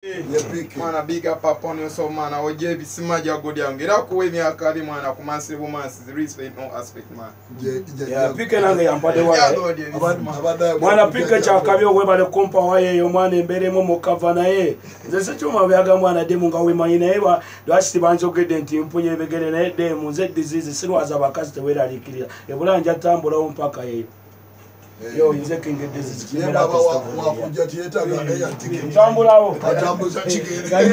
Mwana big up upon you so man. I give you some magic good young. Get up with me a carry man. I come and say woman is respect no aspect man. Yeah, pick another young party. Mwana pick cha kabyo weba le kumpa waye yo mwana mbere mo mukava na ye. Nze chuma byaga mwana demu nga we manyine ewa dwashiti banzo gede nti mpunye begere na demu nze disease sirwaza bakazi tewera alikirira. Ebulanja tambula mpaka yeyo. Yo, inze kinge disease kimera. Baba wa kujja theater ga ya ticket. Tambulawo. Atambuza chigere.